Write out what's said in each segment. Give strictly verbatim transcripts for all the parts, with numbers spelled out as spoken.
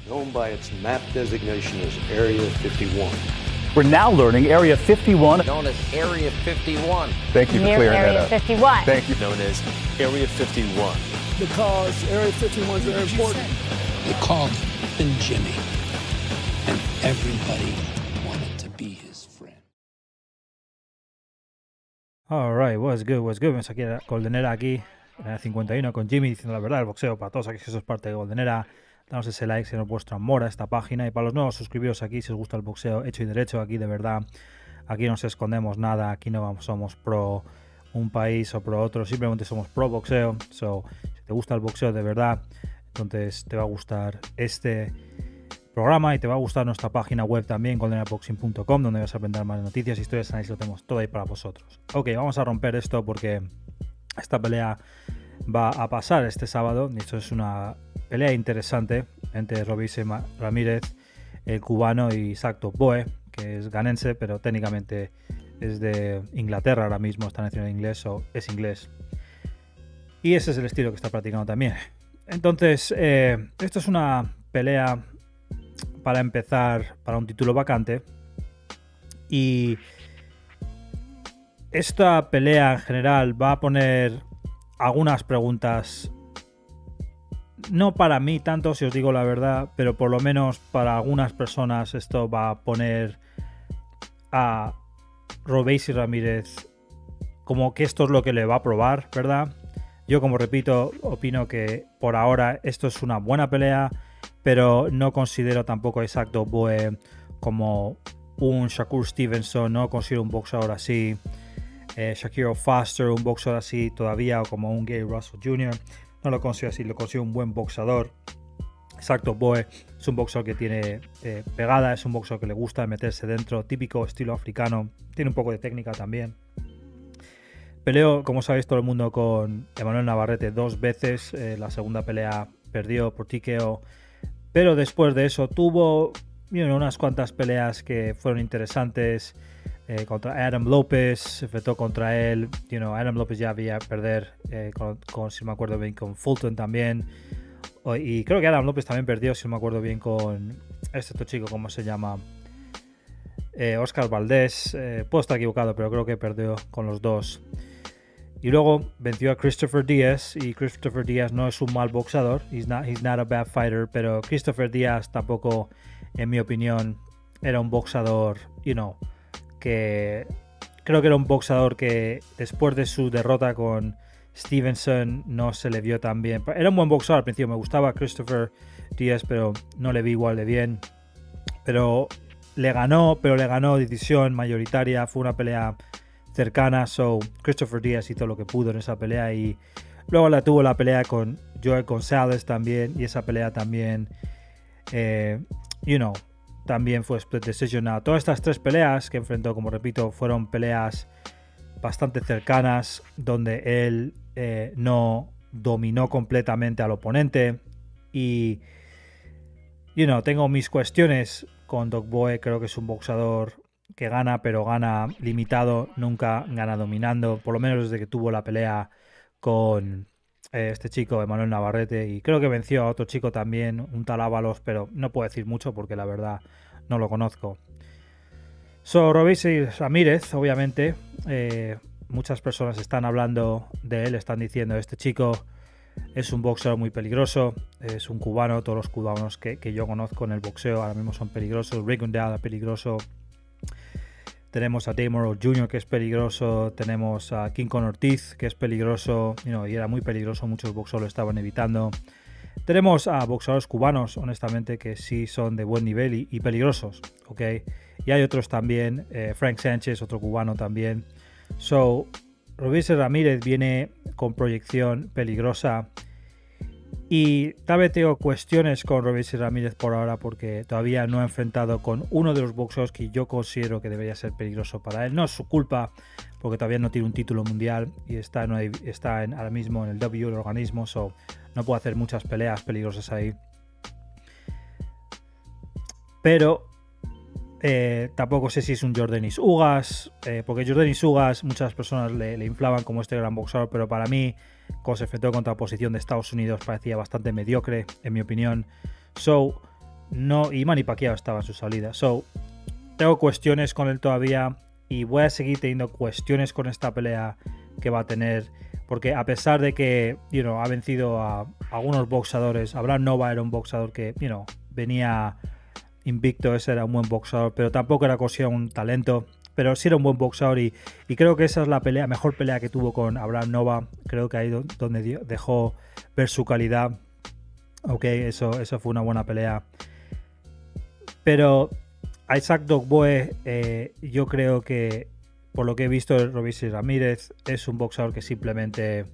known by its map designation as Area fifty-one. We're now learning Area fifty-one, known as Area fifty-one. Thank you for Near clearing Area that up. fifty-one. Thank you. Known as Area fifty-one. Because Area fifty-one is very important. They called him Jimmy, and everybody wanted to be his friend. Alright, what's good, what's good. Vemos aquí a Goldenera aquí, en el cincuenta y uno, con Jimmy diciendo la verdad del boxeo para todos aquellos que sois parte de Goldenera. Danos ese like si no es vuestro amor a esta página. Y para los nuevos, suscribiros aquí si os gusta el boxeo hecho y derecho. Aquí de verdad, aquí no nos escondemos nada. Aquí no somos pro un país o pro otro. Simplemente somos pro boxeo. So, si te gusta el boxeo de verdad, entonces te va a gustar este programa y te va a gustar nuestra página web también, goldenera boxing punto com, donde vas a aprender más noticias, historias, análisis, lo tenemos todo ahí para vosotros. Ok, vamos a romper esto porque esta pelea va a pasar este sábado. Y esto es una pelea interesante entre Robeisy Ramírez, el cubano, y Isaac Toboe, que es ganense, pero técnicamente es de Inglaterra ahora mismo, está nacido en inglés o es inglés. Y ese es el estilo que está practicando también. Entonces, eh, esto es una pelea para empezar para un título vacante. Y esta pelea en general va a poner algunas preguntas, no para mí tanto, si os digo la verdad, pero por lo menos para algunas personas esto va a poner a Robeisy Ramírez como que esto es lo que le va a probar, ¿verdad? Yo, como repito, opino que por ahora esto es una buena pelea, pero no considero tampoco a Isaac Toboe como un Shakur Stevenson, no considero un boxeador así, eh, Shakiro Foster, un boxeador así todavía, o como un Gary Russell junior No lo considero así, lo considero un buen boxeador. Isaac Toboe es un boxeador que tiene eh, pegada, es un boxeador que le gusta meterse dentro, típico estilo africano, tiene un poco de técnica también. Peleó, como sabéis todo el mundo, con Emmanuel Navarrete dos veces, eh, la segunda pelea perdió por T K O, pero después de eso tuvo you know, unas cuantas peleas que fueron interesantes. Eh, contra Adam Lopez, se enfrentó contra él. You know, Adam Lopez ya había perder, eh, con, con, si me acuerdo bien, con Fulton también. O, y creo que Adam Lopez también perdió, si me acuerdo bien, con este otro chico, ¿cómo se llama? Eh, Oscar Valdés. Eh, puedo estar equivocado, pero creo que perdió con los dos. Y luego venció a Christopher Diaz. Y Christopher Diaz no es un mal boxeador. He's not, he's not a bad fighter. Pero Christopher Diaz tampoco, en mi opinión, era un boxeador, you know, que creo que era un boxeador que después de su derrota con Stevenson no se le vio tan bien. Era un buen boxeador al principio, me gustaba Christopher Diaz, pero no le vi igual de bien. Pero le ganó, pero le ganó decisión mayoritaria, fue una pelea cercana, so Christopher Diaz hizo lo que pudo en esa pelea. Y luego la tuvo la pelea con Joel González también, y esa pelea también, eh, you know, también fue split decision. Now, todas estas tres peleas que enfrentó, como repito, fueron peleas bastante cercanas, donde él eh, no dominó completamente al oponente. Y, you know, tengo mis cuestiones con Toboe. Creo que es un boxeador que gana, pero gana limitado, nunca gana dominando, por lo menos desde que tuvo la pelea con eh, este chico, Emmanuel Navarrete, y creo que venció a otro chico también, un tal Ábalos, pero no puedo decir mucho porque la verdad no lo conozco. So, Robeisy Ramírez, obviamente, eh, muchas personas están hablando de él, están diciendo, este chico es un boxeador muy peligroso, es un cubano, todos los cubanos que, que yo conozco en el boxeo ahora mismo son peligrosos. Rick Gundeal es peligroso, tenemos a Damon Rowe junior que es peligroso, tenemos a King Con Ortiz que es peligroso, you know, y era muy peligroso, muchos boxeadores lo estaban evitando. Tenemos a boxeadores cubanos, honestamente, que sí son de buen nivel y, y peligrosos, ¿ok? Y hay otros también, eh, Frank Sánchez, otro cubano también. So, Robeisy Ramírez viene con proyección peligrosa. Y tal vez tengo cuestiones con Robeisy Ramírez por ahora porque todavía no ha enfrentado con uno de los boxeadores que yo considero que debería ser peligroso para él. No es su culpa porque todavía no tiene un título mundial y está, en, está en, ahora mismo en el W, el organismo, so no puede hacer muchas peleas peligrosas ahí. Pero eh, tampoco sé si es un Yordenis Ugas, eh, porque Yordenis Ugas muchas personas le, le inflaban como este gran boxeador, pero para mí, cuando se enfrentó contra la oposición de Estados Unidos, parecía bastante mediocre, en mi opinión. So, no, y Manny Pacquiao estaba en su salida. So, tengo cuestiones con él todavía y voy a seguir teniendo cuestiones con esta pelea que va a tener, porque a pesar de que, you know, ha vencido a algunos boxeadores, Abraham Nova era un boxeador que, you know, venía invicto, ese era un buen boxeador, pero tampoco era considerado un talento, pero sí era un buen boxeador y, y creo que esa es la pelea, mejor pelea que tuvo con Abraham Nova. Creo que ahí donde dejó ver su calidad. Ok, eso, eso fue una buena pelea. Pero a Isaac Dogboe, eh, yo creo que por lo que he visto de Robeisy Ramírez, es un boxeador que simplemente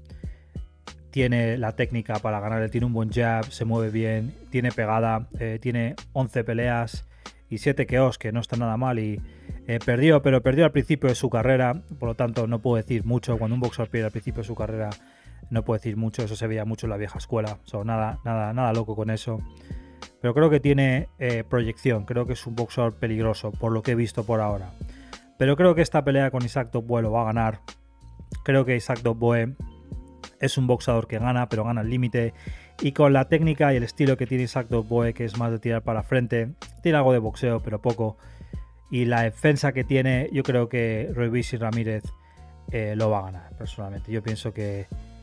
tiene la técnica para ganar, tiene un buen jab, se mueve bien, tiene pegada, eh, tiene once peleas y siete K Os, que no está nada mal, y eh, perdió, pero perdió al principio de su carrera, por lo tanto no puedo decir mucho. Cuando un boxeador pierde al principio de su carrera no puedo decir mucho, eso se veía mucho en la vieja escuela, so, nada, nada, nada loco con eso. Pero creo que tiene eh, proyección, creo que es un boxeador peligroso por lo que he visto por ahora. Pero creo que esta pelea con Isaac Dogboe lo va a ganar. Creo que Isaac Dogboe es un boxeador que gana, pero gana al límite. Y con la técnica y el estilo que tiene Isaac Dogboe, que es más de tirar para frente, tiene algo de boxeo, pero poco. Y la defensa que tiene, yo creo que Robeisy Ramírez eh, lo va a ganar, personalmente. Yo pienso que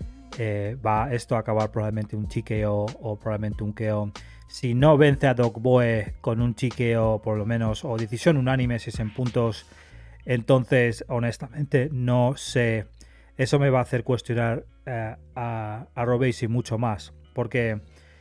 eh, va esto a acabar probablemente un T K O o probablemente un K O. Si no vence a Dogboe con un T K O, por lo menos, o decisión unánime, si es en puntos, entonces, honestamente, no sé. Eso me va a hacer cuestionar eh, a, a Robeisy mucho más. Porque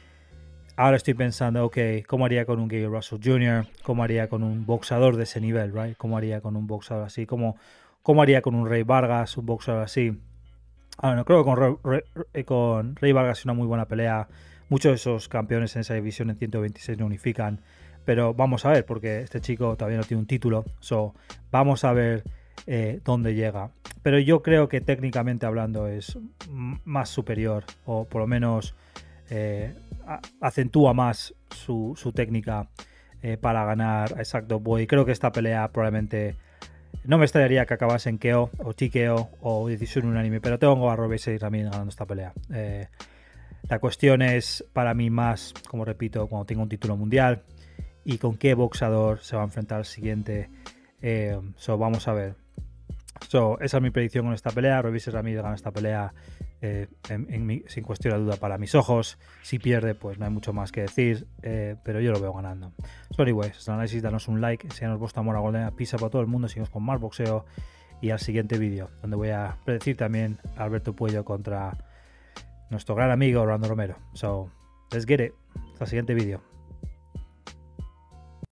ahora estoy pensando, ok, ¿cómo haría con un Gary Russell junior? ¿Cómo haría con un boxeador de ese nivel, right? ¿Cómo haría con un boxeador así? ¿Cómo, cómo haría con un Rey Vargas, un boxeador así? Ah, no, creo que con, Re, Re, con Rey Vargas es una muy buena pelea. Muchos de esos campeones en esa división en ciento veintiséis no unifican. Pero vamos a ver, porque este chico todavía no tiene un título. So, vamos a ver eh, dónde llega. Pero yo creo que técnicamente hablando es más superior, o por lo menos eh, acentúa más su, su técnica eh, para ganar a Isaac Dogboe. Y creo que esta pelea probablemente no me extrañaría que acabase en K O o T K O o decisión unánime, pero tengo a Robeisy Ramírez ganando esta pelea. Eh, la cuestión es para mí más, como repito, cuando tenga un título mundial y con qué boxeador se va a enfrentar al siguiente. Eh, so, vamos a ver. So, esa es mi predicción con esta pelea. Robeisy Ramírez gana esta pelea eh, en, en mi, sin cuestión de duda para mis ojos. Si pierde, pues no hay mucho más que decir, eh, pero yo lo veo ganando. So, anyways, es el análisis, danos un like, enseñanos vuestro amor a Golden Pizza para todo el mundo, seguimos con más boxeo y al siguiente vídeo, donde voy a predecir también a Alberto Puello contra nuestro gran amigo Orlando Romero. So, let's get it. Hasta el siguiente vídeo.